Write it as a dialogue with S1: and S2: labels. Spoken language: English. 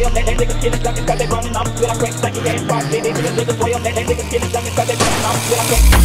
S1: sway up, let them niggas get it done, cause they running off with a quick, like you ain't rock, they niggas sway up, let them niggas get it done, cause they running off with a quick.